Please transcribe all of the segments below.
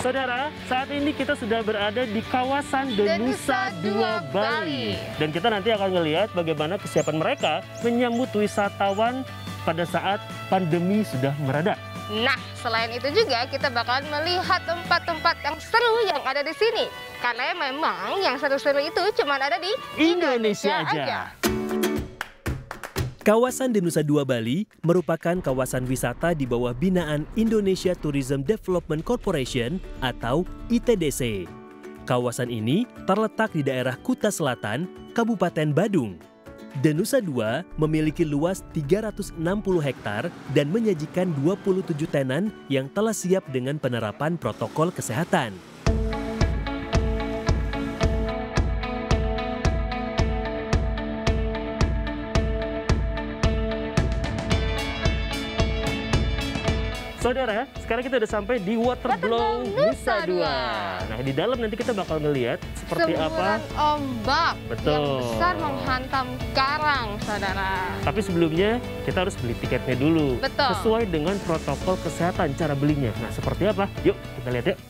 Saudara, saat ini kita sudah berada di kawasan Denusa Dua Bali. Dan kita nanti akan melihat bagaimana kesiapan mereka menyambut wisatawan pada saat pandemi sudah mereda. Nah, selain itu juga kita bakalan melihat tempat-tempat yang seru yang ada di sini. Karena memang yang seru-seru itu cuma ada di Indonesia aja. Kawasan Denusa Dua Bali merupakan kawasan wisata di bawah binaan Indonesia Tourism Development Corporation atau ITDC. Kawasan ini terletak di daerah Kuta Selatan, Kabupaten Badung. Denusa Dua memiliki luas 360 hektar dan menyajikan 27 tenan yang telah siap dengan penerapan protokol kesehatan. Saudara, sekarang kita udah sampai di Waterblow Nusa Dua. Nah, di dalam nanti kita bakal ngelihat seperti apa ombak betul yang besar menghantam karang, saudara. Tapi sebelumnya kita harus beli tiketnya dulu. Betul. Sesuai dengan protokol kesehatan cara belinya. Nah, seperti apa? Yuk kita lihat yuk.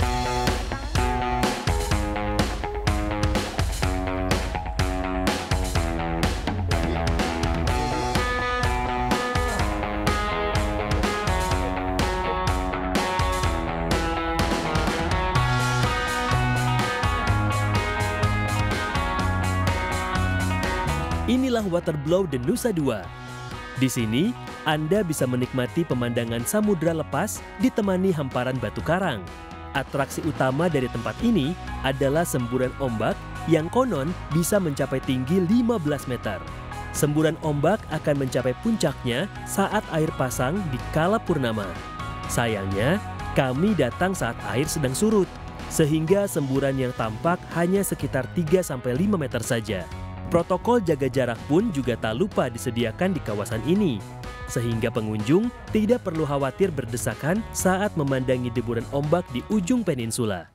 Inilah Waterblow Denusa Dua. Di sini, Anda bisa menikmati pemandangan samudra lepas ditemani hamparan batu karang. Atraksi utama dari tempat ini adalah semburan ombak yang konon bisa mencapai tinggi 15 meter. Semburan ombak akan mencapai puncaknya saat air pasang di kala purnama. Sayangnya, kami datang saat air sedang surut, sehingga semburan yang tampak hanya sekitar 3-5 meter saja. Protokol jaga jarak pun juga tak lupa disediakan di kawasan ini, sehingga pengunjung tidak perlu khawatir berdesakan saat memandangi deburan ombak di ujung peninsula.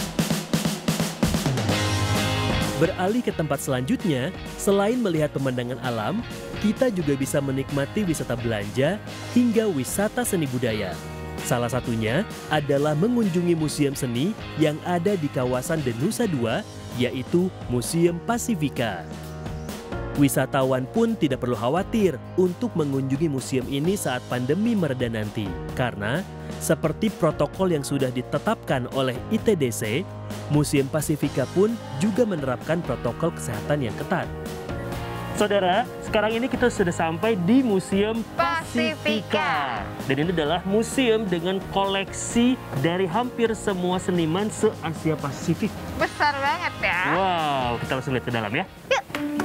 Beralih ke tempat selanjutnya, selain melihat pemandangan alam, kita juga bisa menikmati wisata belanja hingga wisata seni budaya. Salah satunya adalah mengunjungi museum seni yang ada di kawasan Denusa Dua, yaitu Museum Pasifika. Wisatawan pun tidak perlu khawatir untuk mengunjungi museum ini saat pandemi mereda nanti, karena seperti protokol yang sudah ditetapkan oleh ITDC, Museum Pasifika pun juga menerapkan protokol kesehatan yang ketat. Saudara, sekarang ini kita sudah sampai di Museum Pasifika. Dan ini adalah museum dengan koleksi dari hampir semua seniman se-Asia Pasifik. Besar banget ya. Wow, kita langsung lihat ke dalam ya. Yuk.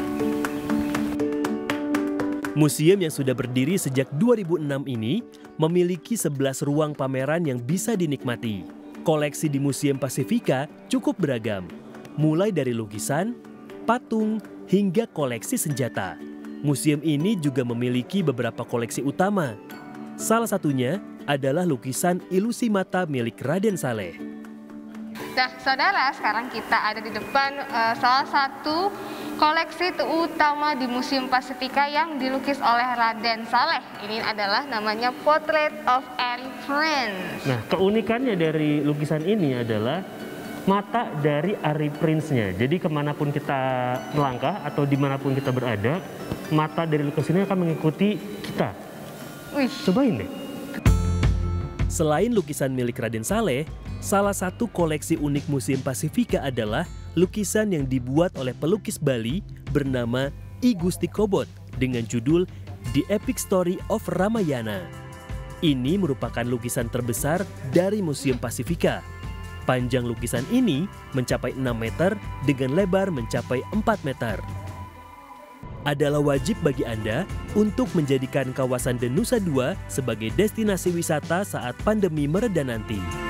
Museum yang sudah berdiri sejak 2006 ini memiliki 11 ruang pameran yang bisa dinikmati. Koleksi di Museum Pasifika cukup beragam, mulai dari lukisan, patung, hingga koleksi senjata. Museum ini juga memiliki beberapa koleksi utama. Salah satunya adalah lukisan ilusi mata milik Raden Saleh. Nah, saudara, sekarang kita ada di depan salah satu koleksi utama di Museum Pasifika yang dilukis oleh Raden Saleh. Ini adalah namanya Portrait of Ari Prince. Nah, keunikannya dari lukisan ini adalah mata dari Ari Prince-nya. Jadi kemanapun kita melangkah atau dimanapun kita berada, mata dari lukisan ini akan mengikuti kita. Wih. Cobain deh. Selain lukisan milik Raden Saleh, salah satu koleksi unik Museum Pasifika adalah lukisan yang dibuat oleh pelukis Bali bernama I Gusti Kobot dengan judul The Epic Story of Ramayana. Ini merupakan lukisan terbesar dari Museum Pasifika. Panjang lukisan ini mencapai 6 meter dengan lebar mencapai 4 meter. Adalah wajib bagi Anda untuk menjadikan kawasan Denusa Dua sebagai destinasi wisata saat pandemi mereda nanti.